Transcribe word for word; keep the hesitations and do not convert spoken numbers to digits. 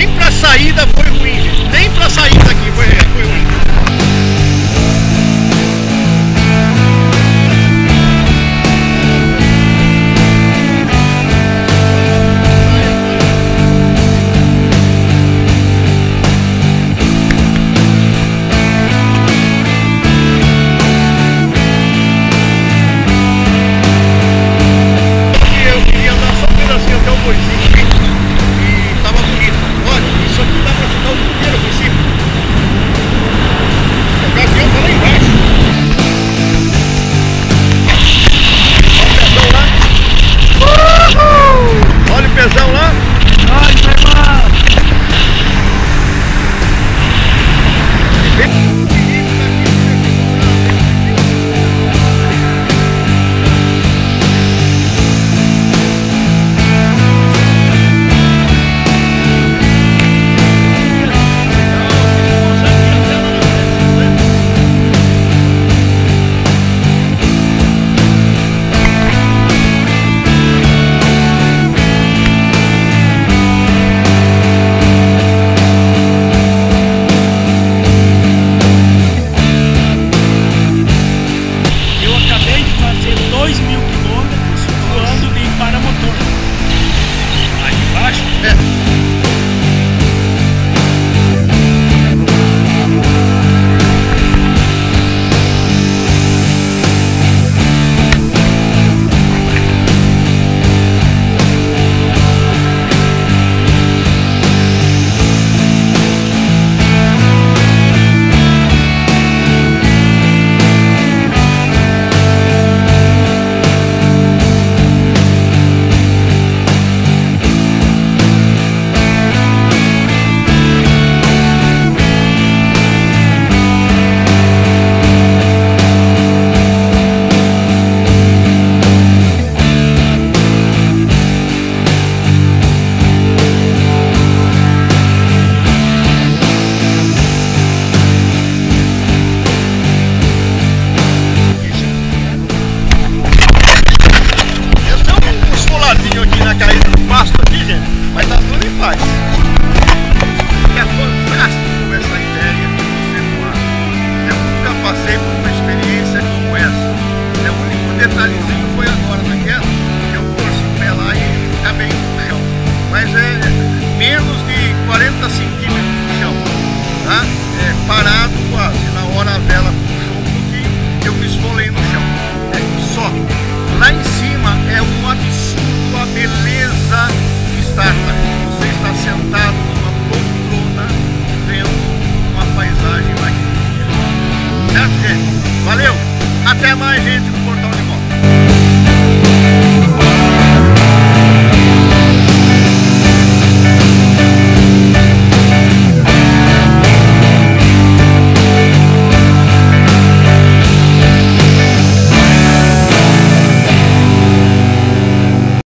Nem pra saída foi ruim, gente. Nem pra sair daqui foi, foi ruim. Mas tá tudo em paz. É fantástico como essa ideia do ser humano. Eu nunca passei por uma experiência como essa. É, o único detalhezinho foi agora naquela que eu torço o pé lá e acabei no chão. Mas é menos de quarenta centímetros no chão, tá? É, parado quase. Na hora a vela puxou um pouquinho, eu me esfolei no chão. É, só. Lá em cima é um absurdo a beleza que está lá. Você está sentado numa poltrona vendo uma paisagem magnífica. Certo, gente? Valeu! Até mais, gente!